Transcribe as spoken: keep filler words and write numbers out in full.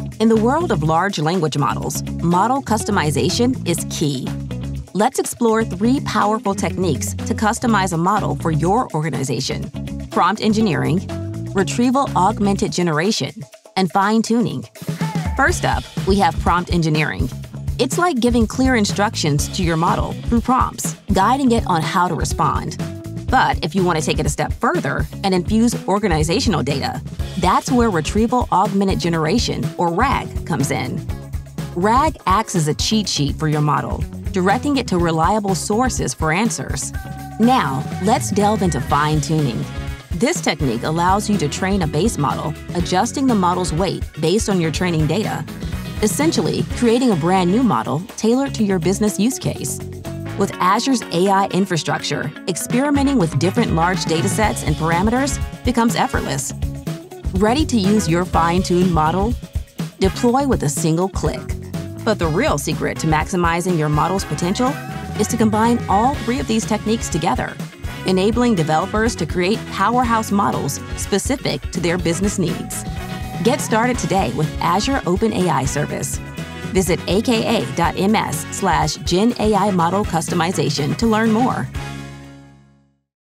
In the world of large language models, model customization is key. Let's explore three powerful techniques to customize a model for your organization: prompt engineering, retrieval augmented generation, and fine-tuning. First up, we have prompt engineering. It's like giving clear instructions to your model through prompts, guiding it on how to respond. But if you want to take it a step further and infuse organizational data, that's where Retrieval Augmented Generation, or RAG, comes in. RAG acts as a cheat sheet for your model, directing it to reliable sources for answers. Now, let's delve into fine-tuning. This technique allows you to train a base model, adjusting the model's weight based on your training data, essentially creating a brand new model tailored to your business use case. With Azure's A I infrastructure, experimenting with different large datasets and parameters becomes effortless. Ready to use your fine-tuned model? Deploy with a single click. But the real secret to maximizing your model's potential is to combine all three of these techniques together, enabling developers to create powerhouse models specific to their business needs. Get started today with Azure OpenAI Service. Visit aka.ms slash GenAI model customization to learn more.